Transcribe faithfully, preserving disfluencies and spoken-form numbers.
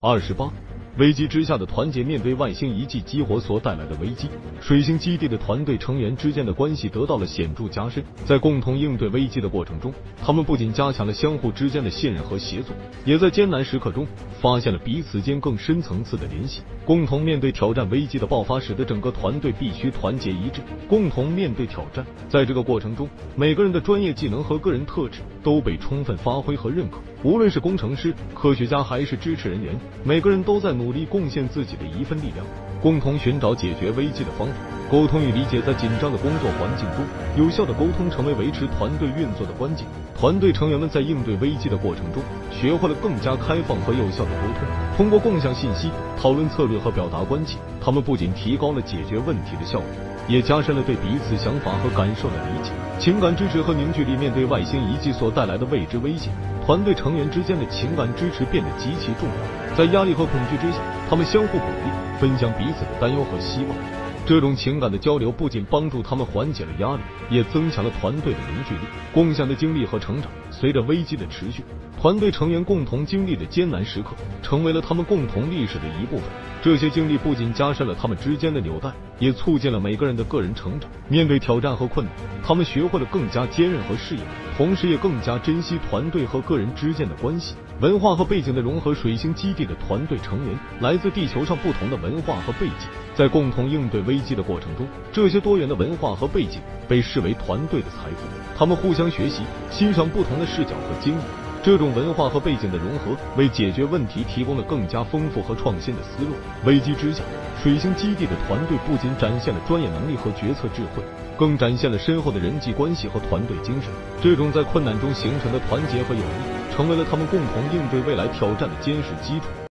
二十八，危机之下的团结。面对外星遗迹激活所带来的危机，水星基地的团队成员之间的关系得到了显著加深。在共同应对危机的过程中，他们不仅加强了相互之间的信任和协作，也在艰难时刻中发现了彼此间更深层次的联系。共同面对挑战。危机的爆发使得整个团队必须团结一致，共同面对挑战。在这个过程中，每个人的专业技能和个人特质都被充分发挥和认可。无论是工程师、科学家还是支持人员，每个人都在努力贡献自己的一份力量，共同寻找解决危机的方法。沟通与理解。在紧张的工作环境中，有效的沟通成为维持团队运作的关键。团队成员们在应对危机的过程中，学会了更加开放和有效的沟通。通过共享信息、讨论策略和表达关切，他们不仅提高了解决问题的效率，也加深了对彼此想法和感受的理解。情感支持和凝聚力。面对外星遗迹所带来的未知危险，团队成员之间的情感支持变得极其重要。在压力和恐惧之下，他们相互鼓励，分享彼此的担忧和希望。这种情感的交流不仅帮助他们缓解了压力，也增强了团队的凝聚力。共享的经历和成长。随着危机的持续，团队成员共同经历的艰难时刻成为了他们共同历史的一部分。这些经历不仅加深了他们之间的纽带，也促进了每个人的个人成长。面对挑战和困难，他们学会了更加坚韧和适应，同时也更加珍惜团队和个人之间的关系。文化和背景的融合。水星基地的团队成员来自地球上不同的文化和背景，在共同应对危机的过程中，这些多元的文化和背景被视为团队的财富。他们互相学习，欣赏不同的视角和经历。这种文化和背景的融合，为解决问题提供了更加丰富和创新的思路。危机之下，水星基地的团队不仅展现了专业能力和决策智慧，更展现了深厚的人际关系和团队精神。这种在困难中形成的团结和友谊，成为了他们共同应对未来挑战的坚实基础。